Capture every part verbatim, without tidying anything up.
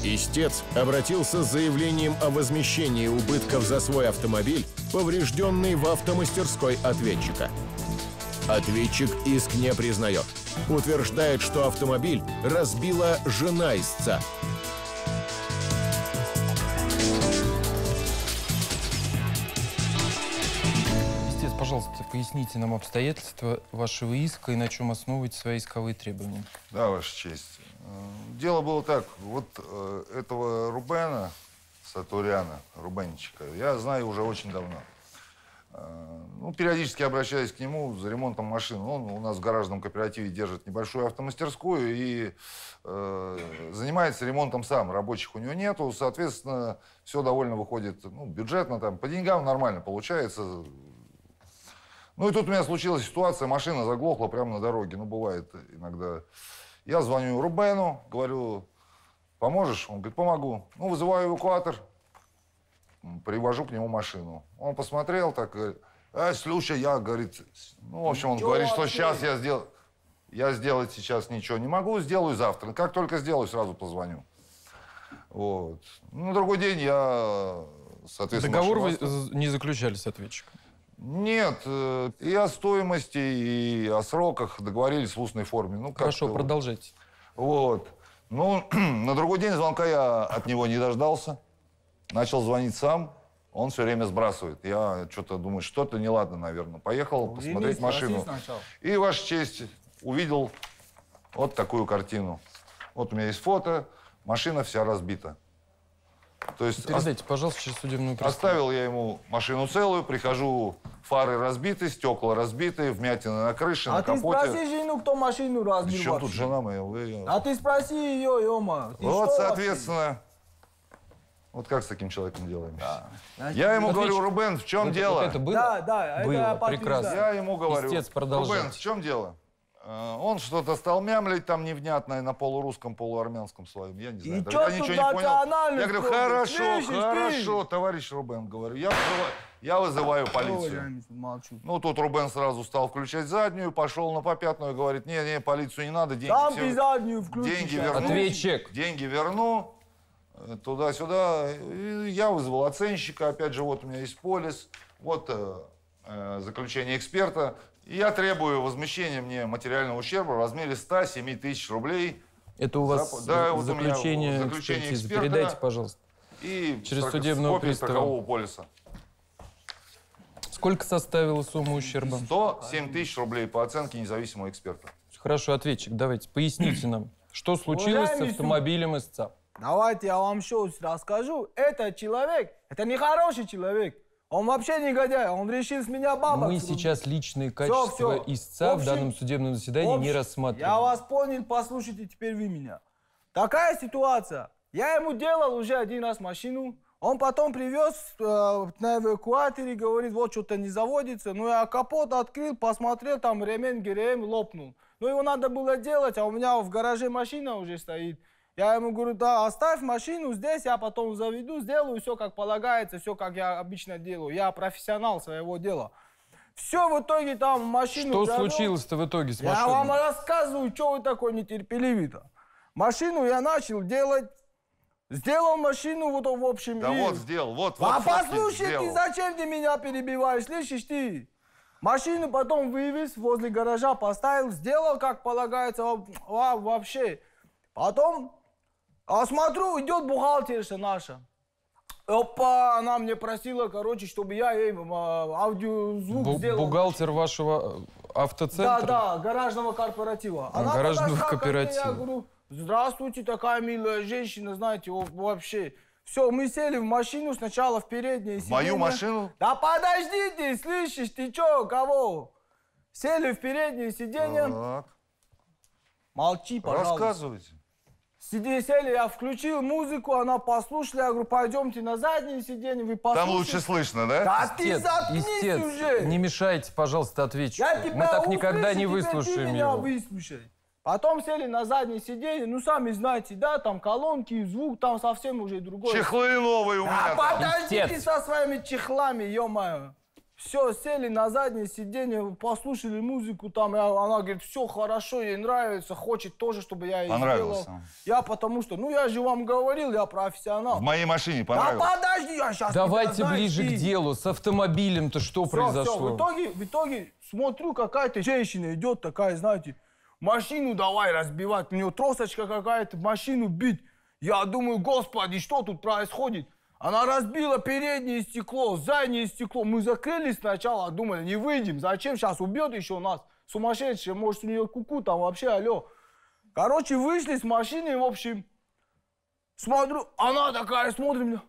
Истец обратился с заявлением о возмещении убытков за свой автомобиль, поврежденный в автомастерской ответчика. Ответчик иск не признает. Утверждает, что автомобиль разбила жена истца. Истец, пожалуйста, поясните нам обстоятельства вашего иска и на чем основываете свои исковые требования. Да, Ваша честь. Дело было так. Вот э, этого Рубена Сатуряна, Рубенчика, я знаю уже очень давно. Э, ну, периодически обращаюсь к нему за ремонтом машин. Он у нас в гаражном кооперативе держит небольшую автомастерскую и э, занимается ремонтом сам. Рабочих у него нету. Соответственно, все довольно выходит ну, бюджетно, там, по деньгам нормально получается. Ну и тут у меня случилась ситуация, машина заглохла прямо на дороге. Ну, бывает иногда. Я звоню Рубену, говорю, поможешь? Он говорит, помогу. Ну, вызываю эвакуатор, привожу к нему машину. Он посмотрел, так говорит, а, слушай, я, говорит, ну, в общем, он ничего говорит, что вообще. сейчас я сделаю, я сделать сейчас ничего не могу, сделаю завтра. Как только сделаю, сразу позвоню. Вот. На другой день я, соответственно... Договор вы машину... не заключали с ответчиком? Нет, и о стоимости, и о сроках договорились в устной форме. Ну, Хорошо, продолжайте. Вот. Ну, на другой день звонка я от него не дождался. Начал звонить сам. Он все время сбрасывает. Я что-то думаю, что-то неладно, наверное. Поехал посмотреть машину. И, Ваша честь, увидел вот такую картину. Вот у меня есть фото. Машина вся разбита. То есть Передайте, пожалуйста, через судебную приставу. Оставил я ему машину целую, прихожу, фары разбиты, стекла разбиты, вмятины на крыше, а на капоте. А ты спроси жену, кто машину разбил. Причем тут жена моя? Вы... А ты спроси ее, ё-ма. Вот, соответственно, вообще? Вот как с таким человеком делаем? Да. Я ему Ответчик. говорю, Рубен, в чем вот, дело? Вот это было? Да, да, было, это прекрасно. Я ему говорю, Истец, Рубен, в чем дело? Он что-то стал мямлить там невнятное на полурусском, полуармянском своем. Я не знаю. И даже, чё я тут ничего не понял. Я говорю, хорошо, Слышишь, хорошо, ты? товарищ Рубен, говорю. Я, вызываю, я вызываю полицию. Молчу. Ну, тут Рубен сразу стал включать заднюю, пошел на попятную, говорит, не, не, полицию не надо, деньги Там все... ты заднюю включишь. Деньги верну. Ответчик. Деньги верну. Туда-сюда. И я вызвал оценщика, опять же, вот у меня есть полис, вот э, заключение эксперта. И я требую возмещения мне материального ущерба в размере ста семи тысяч рублей. Это у вас За... да, вот заключение, заключение экспертизы. эксперта. Передайте, пожалуйста. И через страх... судебного копию пристава. страхового полиса. Сколько составила сумма ущерба? сто семь тысяч рублей по оценке независимого эксперта. Хорошо, ответчик, давайте, поясните нам, что случилось с автомобилем истца? Давайте я вам что расскажу. Этот человек, это нехороший человек. Он вообще негодяй, он решил с меня бабок. Мы сейчас личные качества все, все. истца в, общем, в данном судебном заседании общем, не рассматриваем. Я вас понял, послушайте теперь вы меня. Такая ситуация. Я ему делал уже один раз машину. Он потом привез э, на эвакуаторе, говорит, вот что-то не заводится. Ну, я капот открыл, посмотрел, там ремень ГРМ лопнул. Ну, его надо было делать, а у меня в гараже машина уже стоит. Я ему говорю, да, оставь машину здесь, я потом заведу, сделаю все как полагается, все как я обычно делаю. Я профессионал своего дела. Все в итоге там машину... Что случилось-то в итоге с машиной? Я вам рассказываю, что вы такой нетерпеливый-то. Машину я начал делать, сделал машину, вот в общем... Да и... вот сделал, вот, а вот. А послушай, ты зачем ты меня перебиваешь, слышишь ты? Машину потом вывез, возле гаража поставил, сделал как полагается, вообще. Потом... А смотрю, идет бухгалтерша наша. Опа, она мне просила, короче, чтобы я ей аудиозвук Бу сделал. Бухгалтер вашего автоцентра? Да, да, гаражного корпоратива. А, гаражного подошла, кооператива. Я говорю, здравствуйте, такая милая женщина, знаете, вообще. Все, мы сели в машину, сначала в переднее сиденье. Мою машину? Да подожди ты, слышишь, ты что, кого? Сели в переднее сиденье. Так. Молчи, пожалуйста. Рассказывайте. Сидели, сели, я включил музыку, она послушала, я говорю, пойдемте на заднее сиденье, вы послушайте. Там лучше слышно, да? Да ты заткнись истец, уже! Не мешайте, пожалуйста, ответчику. Я тебя Мы так услышу, никогда не выслушаем ты меня его. Выслушай. Потом сели на заднее сиденье, ну сами знаете, да, там колонки, звук, там совсем уже другой. Чехлы новые у меня. А подожди Истец. ты со своими чехлами, ё-моё. Все, сели на заднее сиденье, послушали музыку там. Я, она говорит, все хорошо, ей нравится, хочет тоже, чтобы я ей Понравился. сделал. Я потому что, ну я же вам говорил, я профессионал. В моей машине Да понравилось. подожди, я сейчас... Давайте ближе к делу. С автомобилем-то что Всё, произошло? всё, в итоге, в итоге смотрю, какая-то женщина идет такая, знаете, машину давай разбивать, у нее тросочка какая-то, машину бить. Я думаю, господи, что тут происходит? Она разбила переднее стекло, заднее стекло. Мы закрылись сначала, думали, не выйдем. Зачем сейчас убьет еще нас? Сумасшедшая, может, у нее куку там вообще, алло. Короче, вышли с машины, в общем, смотрю, она такая смотрит меня.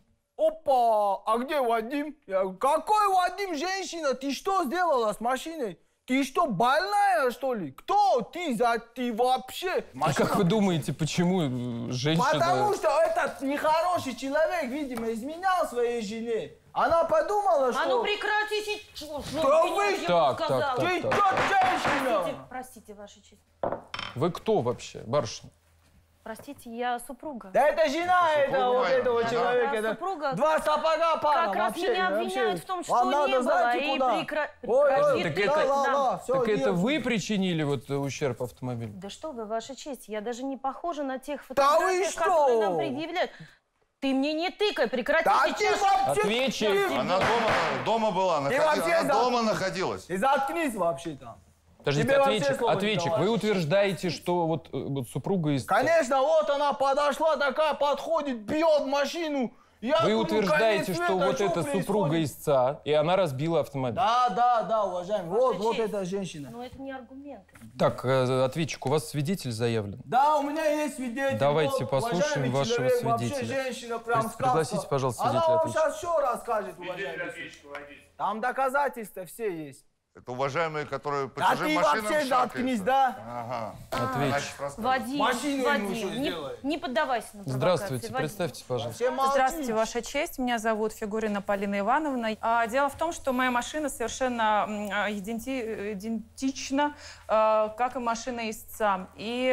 Опа, а где Вадим? Я говорю, какой Вадим, женщина? Ты что сделала с машиной? Ты что, больная, что ли? Кто ты за ты вообще? А как вы думаете, почему э, женщина... Потому что этот нехороший человек, видимо, изменял своей жене. Она подумала, что... А ну прекратите чушь! Ну, Да я вы- ему Так, сказала. так, Ты так. кто, женщина? Простите, простите, Ваша честь. Вы кто вообще, барышня? Простите, я супруга. Да это жена этого, вот моя. этого Да, человека. да, это супруга. Два сапога пара. Как раз вообще, меня вообще. обвиняют в том, что Вам не надо, было, знаете, и куда? прекра- Ой, ой, прекрати Так тыкать это- нам. да, всё, Так это нет. вы причинили вот э, ущерб автомобилю? Да что вы, Ваша честь, я даже не похожа на тех Да вы фотографиях, что? которые нам предъявляют. Ты мне не тыкай, прекрати Да ты сейчас. вообще... Ответчик. ты- Она дома, дома была, находи- вообще она за- дома находилась. Ты заткнись вообще там. Подождите, Тебе вообще ответчик, слова не ответчик, давали. вы утверждаете, что вот, э, вот супруга из... Конечно, вот она подошла такая, подходит, бьет машину. Я Вы думаю, утверждаете, конец что света, вот что эта происходит? супруга истца, и она разбила автомобиль. Да, да, да, уважаемый. Вот, Ваша вот честь. эта женщина. Но это не аргумент. Так, э, ответчик, у вас свидетель заявлен. Да, у меня есть свидетель. Давайте Вот, послушаем уважаемый вашего человек, вообще свидетеля. женщина прям Прис- сказка. пригласите, пожалуйста, Она свидетеля вам ответчика. сейчас все расскажет, уважаемый. Там доказательства все есть. Это уважаемые, которые по А чужим ты машинам вообще заткнись, шаркаются. да? Ага. Ответчик. Значит, рассказывай. Вадим, Машину ему еще Вадим, не, сделай. не поддавайся на провокации. Здравствуйте, Вадим. представьтесь, пожалуйста. Все молчите. Здравствуйте, Ваша честь. Меня зовут Фигурина Полина Ивановна. А, Дело в том, что моя машина совершенно м, а, иденти- идентична, а, как и машина истца. И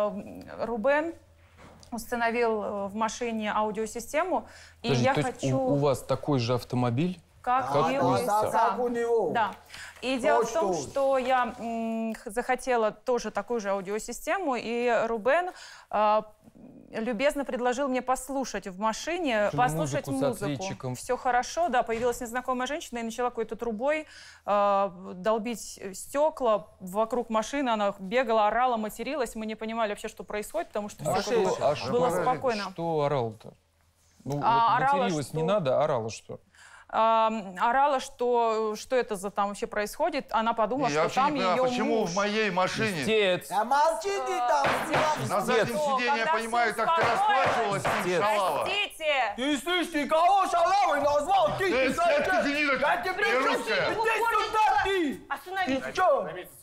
э, Рубен установил э, в машине аудиосистему, и Подождите, я то есть хочу... у, у вас такой же автомобиль? Как, Как и у у истца. Да, истца. как у него. Да. И дело в том, Точно. что я м, х- захотела тоже такую же аудиосистему, и Рубен а, любезно предложил мне послушать в машине, Слушали послушать музыку с музыку. ответчиком. Все хорошо, да, появилась незнакомая женщина и начала какой-то трубой а, долбить стекла вокруг машины. Она бегала, орала, материлась. Мы не понимали вообще, что происходит, потому что А все что, а что, было орали- спокойно. что орал-то? Ну, А, вот орала, материлась не что- надо, а орала что? А, орала, что, что это за там вообще происходит. Она подумала, Я что вообще там не понимаю, ее почему муж. в моей машине Истец. Да молчи ты там. на заднем Что, сиденье, я когда понимаю, всё так ты успокоилось? расплачивалась с ним, Истец. шалава. Простите! Ты слышь, ты кого шалавой назвал? Ты, Э, ты, сядь, ты, ты, гнида, я тебе ты русская. Иди сюда, ты! Остановись. Ты что?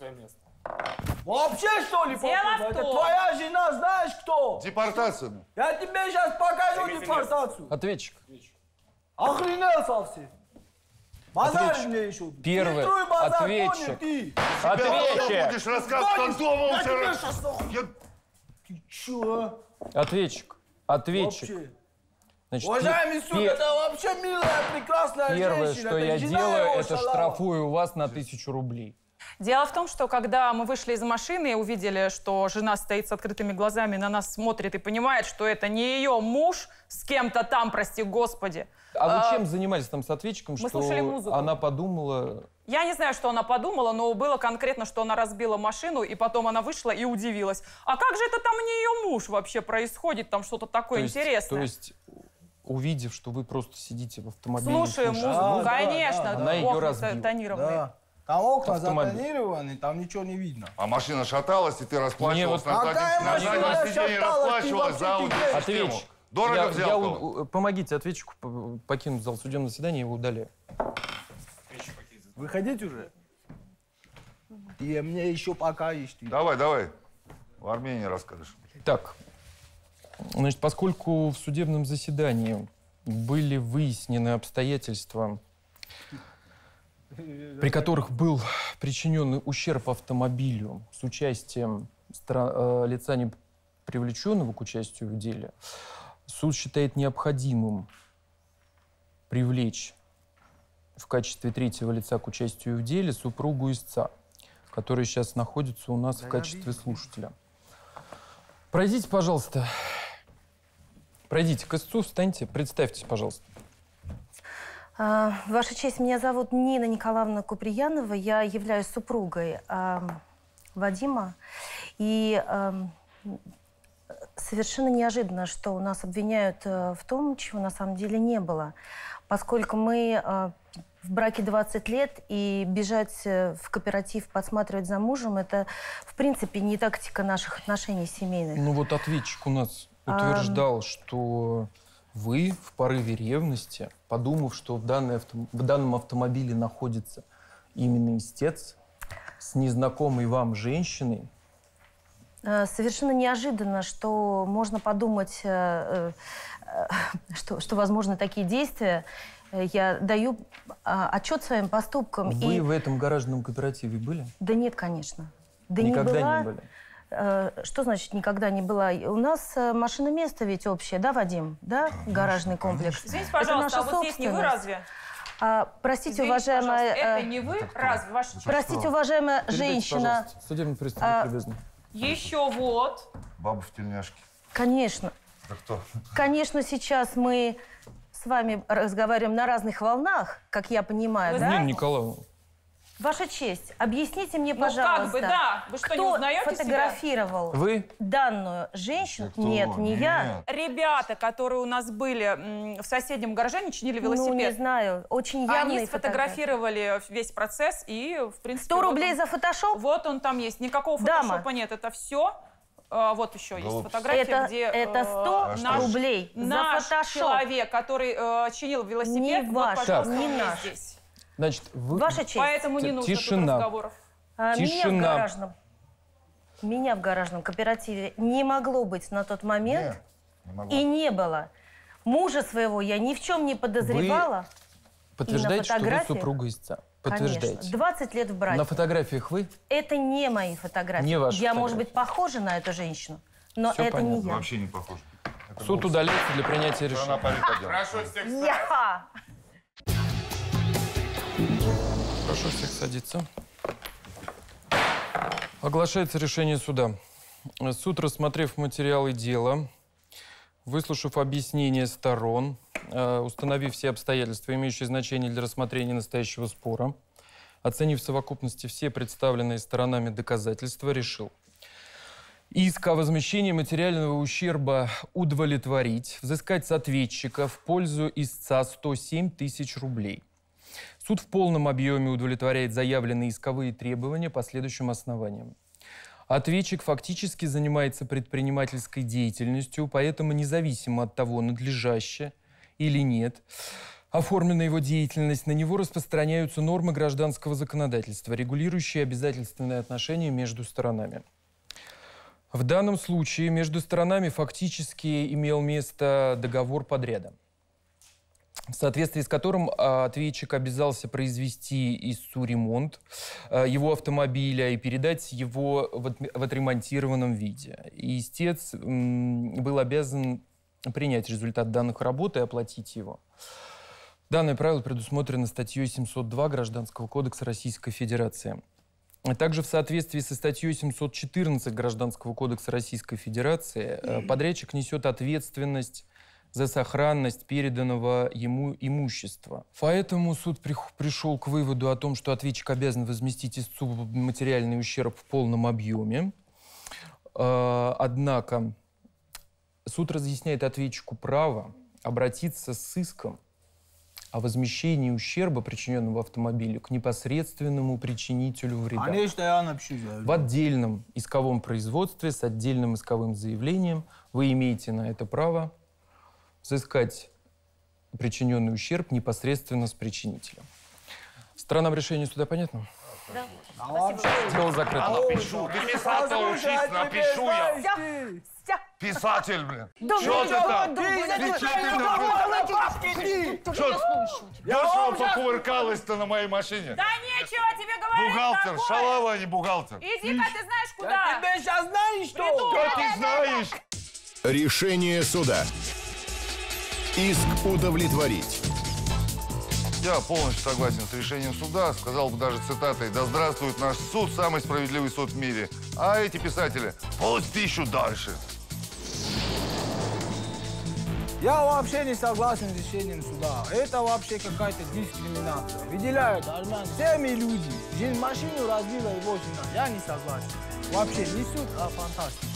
Вообще, что ли, Дело попутал? в Это том- твоя жена, знаешь кто? Депортацию. Я тебе сейчас покажу депортацию. Ответчик. Охренел совсем. Базар Ответчик. мне еще. Первый. Фильтруй базар, Ответчик. понял ты? Ответчик. Будешь рассказывать, Я Антонову тебе вчера. сейчас нахуй. Я- Ты чё, а? Ответчик. Ответчик. Вообще. Значит, Уважаемый пе- суд, пе- это вообще милая, прекрасная Первое, женщина. что это я жена делаю, его это шалава. штрафую вас на тысячу рублей. Дело в том, что когда мы вышли из машины и увидели, что жена стоит с открытыми глазами, на нас смотрит и понимает, что это не ее муж с кем-то там, прости господи. А вы А, чем занимались там с ответчиком, мы что слушали музыку. она подумала... Я не знаю, что она подумала, но было конкретно, что она разбила машину, и потом она вышла и удивилась. А как же это там не ее муж вообще происходит? Там что-то такое то есть- интересное. То есть, увидев, что вы просто сидите в автомобиле... Слушаем слушаете музыку, Да, да, конечно. да, да. Она её окна разбила. тонированные. Да. Там окна Автомобиль. затонированы, там ничего не видно. А машина шаталась, и ты расплачивалась Мне на вот- Какая заднем, на машина заднем сиденье, шаталась? расплачивалась Ты за вообще аудиосистему. Ответчик. Дорого я, взял я то. у- у- Помогите ответчику п- покинуть зал судебного заседания, я его удаляю. Выходить уже? И мне еще покажешь ты. Давай, давай. В Армении расскажешь. Так, значит, поскольку в судебном заседании были выяснены обстоятельства, при которых был причинен ущерб автомобилю с участием стра- э, лица, не привлеченного к участию в деле, суд считает необходимым привлечь в качестве третьего лица к участию в деле супругу истца, который сейчас находится у нас в качестве слушателя. Пройдите, пожалуйста. Пройдите к истцу, встаньте, представьтесь, пожалуйста. А, Ваша честь, меня зовут Нина Николаевна Куприянова. Я являюсь супругой а, Вадима. И а, совершенно неожиданно, что у нас обвиняют а, в том, чего на самом деле не было. Поскольку мы а, в браке двадцать лет, и бежать в кооператив, подсматривать за мужем, это, в принципе, не тактика наших отношений семейных. Ну вот ответчик у нас утверждал, а... что вы в порыве ревности, подумав, что в, данной авто... в данном автомобиле находится именно истец с незнакомой вам женщиной. Совершенно неожиданно, что можно подумать, что, что возможны такие действия. Я даю отчет своим поступкам. Вы и... в этом гаражном кооперативе были? Да нет, конечно. Да Никогда не, была. не были? Что значит никогда не была? У нас машиноместо ведь общее, да, Вадим? Да, гаражный комплекс. Извините, пожалуйста, а вот здесь не вы разве? А, простите, Извините, уважаемая... это не вы? Разве? Ваша честь? Простите, уважаемая Передайте, женщина... пожалуйста. Судебный пристав, а... любезно. Еще вот. Баба в тельняшке. Конечно. Да кто? Конечно, сейчас мы с вами разговариваем на разных волнах, как я понимаю, Вы да? Нина Николаевна. Ваша честь, объясните мне, Ну, пожалуйста, как бы, да. Вы что, не кто узнаете фотографировал Вы? данную женщину? Кто? Нет, не Нет. я. Ребята, которые у нас были м, в соседнем гараже, они чинили велосипед. Ну, не знаю, очень явные Они сфотографировали весь процесс и, в принципе... Сто вот рублей он, за фотошоп? Вот он там есть. Никакого Дама. фотошопа нет. Это все. А, вот еще есть Голубчик. фотография, Это, где... это э, сто наш- рублей Наш за фотошоп. человек, который э, чинил велосипед, Не вот, ваш, пожалуйста, не он есть наш. здесь. Значит, вы... Ваша честь, Поэтому не нужно Тишина. тут разговоров. а, меня в Тишина. гаражном, меня в гаражном кооперативе не могло быть на тот момент, Нет, не могу. и не было. Мужа своего я ни в чем не подозревала. Подтверждаете, что вы фотографиях? супруга истца? Конечно. Подтверждаете. двадцать лет в браке. На фотографиях вы? Это не мои фотографии. Не ваши я, фотографии. может быть, похожа на эту женщину, но Всё это не понятно. я. Вообще не похоже. Это Суд был- удаляется для принятия Она решения. парень по делу. Я! Прошу всех садиться. Оглашается решение суда. Суд, рассмотрев материалы дела, выслушав объяснения сторон, э, установив все обстоятельства, имеющие значение для рассмотрения настоящего спора, оценив в совокупности все представленные сторонами доказательства, решил: иск о возмещении материального ущерба удовлетворить, взыскать с ответчика в пользу истца сто семь тысяч рублей. Суд в полном объеме удовлетворяет заявленные исковые требования по следующим основаниям. Ответчик фактически занимается предпринимательской деятельностью, поэтому независимо от того, надлежаще или нет оформлена его деятельность, на него распространяются нормы гражданского законодательства, регулирующие обязательственные отношения между сторонами. В данном случае между сторонами фактически имел место договор подряда, в соответствии с которым ответчик обязался произвести истцу ремонт его автомобиля и передать его в отремонтированном виде. И истец был обязан принять результат данных работ и оплатить его. Данное правило предусмотрено статьей семьсот два Гражданского кодекса Российской Федерации. Также в соответствии со статьей семьсот четырнадцать Гражданского кодекса Российской Федерации подрядчик несет ответственность за сохранность переданного ему имущества. Поэтому суд при, пришел к выводу о том, что ответчик обязан возместить истцу материальный ущерб в полном объеме. Э, однако суд разъясняет ответчику право обратиться с иском о возмещении ущерба, причиненного автомобилю, к непосредственному причинителю вреда. Конечно, я напишу. В отдельном исковом производстве с отдельным исковым заявлением вы имеете на это право взыскать причиненный ущерб непосредственно с причинителем. Сторонам решения суда понятно? Да. Дело закрыто. Напишу. Ты писать-то учись, напишу я. Писатель, блин. Что ты там? Ты что ты там? Что дешево покувыркалась-то на моей машине? Да нечего тебе говорить. Бухгалтер, такое. шалава, а не бухгалтер. Иди-ка, ты знаешь куда. Ты сейчас знаешь, что? Что ты знаешь? Решение суда. Иск удовлетворить. Я полностью согласен с решением суда. Сказал бы даже цитатой: «Да здравствует наш суд, самый справедливый суд в мире». А эти писатели пусть пишут дальше. Я вообще не согласен с решением суда. Это вообще какая-то дискриминация. Выделяют армян всеми люди. Машину разбила его жена. Я не согласен. Вообще не суд, а фантастика.